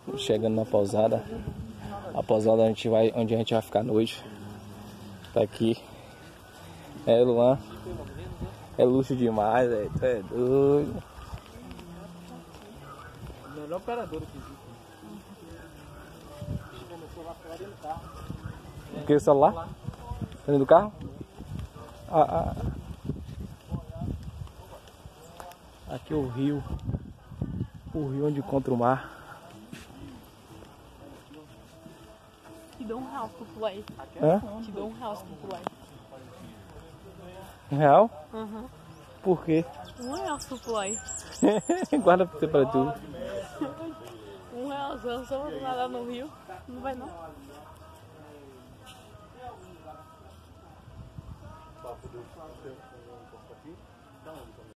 Chegando na pousada. A pousada onde a gente vai ficar à noite. Tá aqui. É, Luan. É luxo demais, velho. Tu é doido. O melhor operador que existe. Começou lá fora dentro do carro. O que? O celular? Dentro do carro? Aqui é o rio. O rio onde encontra o mar. Te dou R$1 por pular aí. Hã? Te dou R$1 por pular aí. R$1? Uhum. Por quê? R$1 por pular aí. Guarda pra tu. R$1, só vou nadar no rio. Não vai não. Papo do